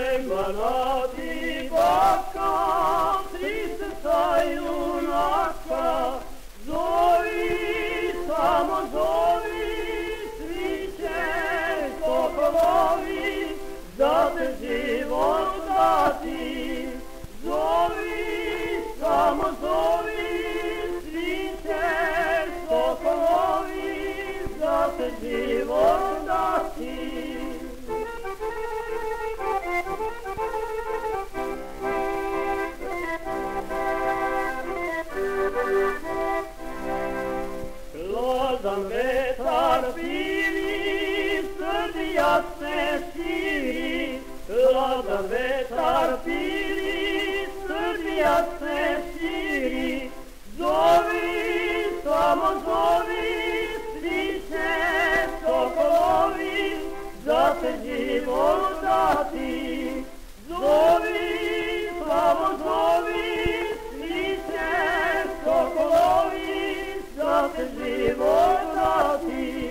Banati baka, tri srca junaka, zovi, samo zovi, svi će sokolovi, za te život dati. Zovi, samo zovi, svi će sokolovi, za te život dati. Hladan vetar pili, srdija se širi. Hladan vetar pili, srdija se širi. Zovi, samo zovi, svi će sokolovi, za te život dati. Zovi, samo zovi, svi će sokolovi, za te život dati.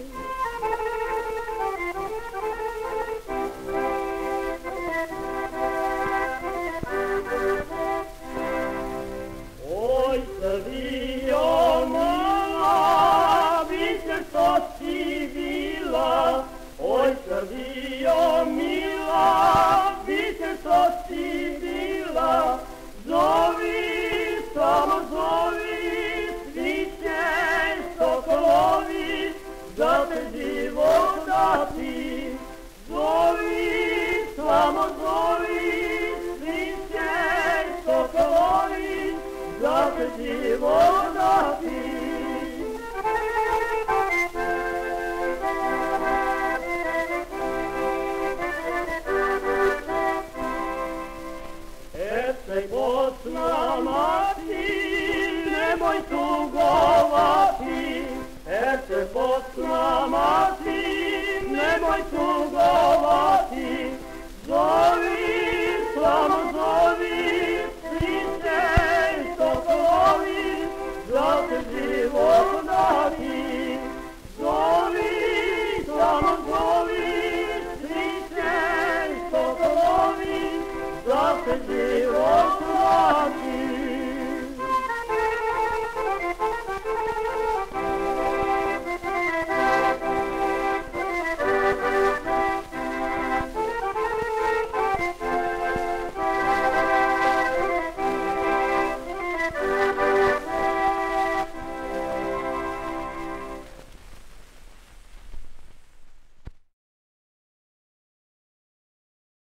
Oj, Srbijo mila, biće što si bila. Oj, Srbijo mila, biće što si bila. Zovi, samo zovi, svi će sokolovi, za te život dati. Zovi, samo zovi, svi će sokolovi, za te život dati. Erceg Bosna mati, nemoj tugovati. Erceg Bosna mati, nemoj tugovati.